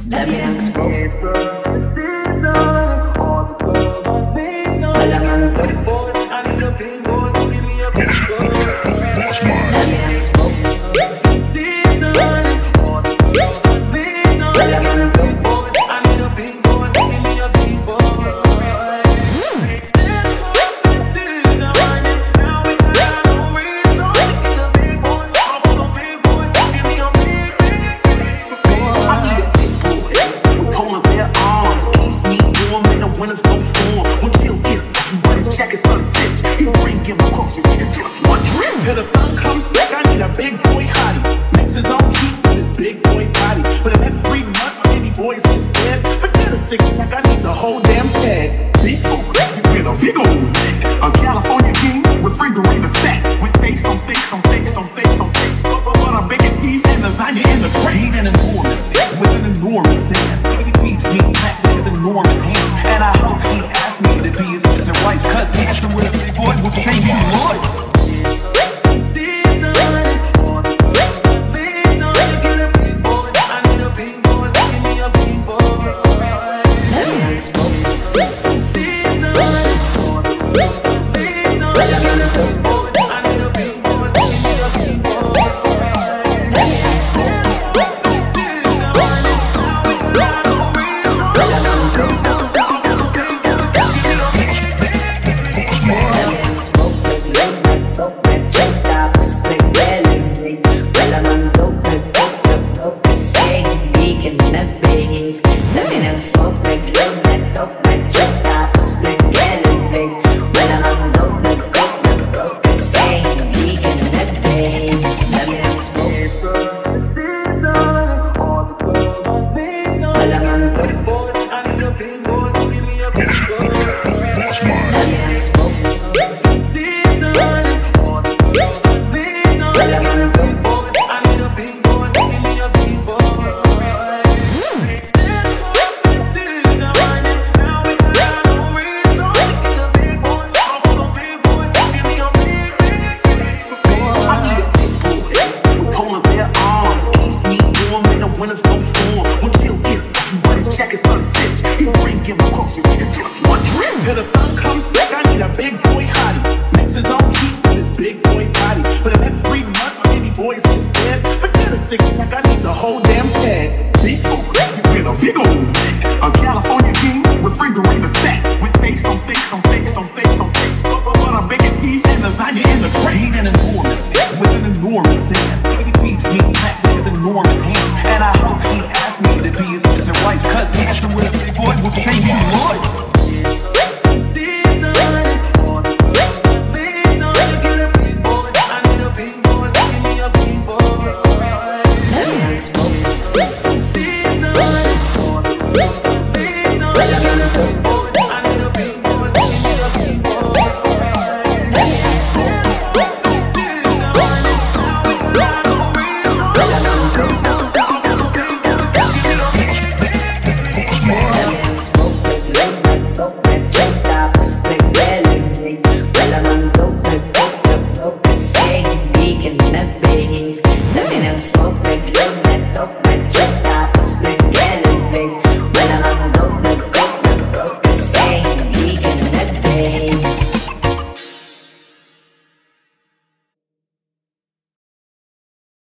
Dami ng smoke. Malaman to. Bossmike. Dami ng smoke. Malaman to. When it's no storm, when kill is but his jacket sunset, he bring him closest, just one drip till the sun comes back. I need a big boy hottie, makes his own heat with his big boy body. For the next 3 months, city boys is dead. Forget a 6-pack, I need the whole damn pad. Big boy, with a big old neck. A California king, refrigerator stack, with face on sticks, on sticks, on sticks, on sticks. But a bacon piece and lasagna in the tray. Need an enormous stick with an enormous stand. He feeds me snacks in his enormous hands. And I hope he asked me to be his future wife, cause mixing with a big boy will change you, Lord. When it's no storm, when kill is but his jacket sunset, he bring him closest, just one drip till the sun comes back. I need a big boy hottie, makes his own heat with his big boy body. For the next 3 months, city boys is dead. Forget a 6-pack, I need the whole damn pad. Big boy, with a big old neck. A California king, refrigerator stack, with face on sticks, on sticks, on sticks, on sticks. But a bacon piece and lasagna in the tray. Need an enormous stick with an enormous stand. He feeds me snacks in his enormous hands. And I hope he asked me to be his future wife, cause mixing with a big boy will change you, Lord.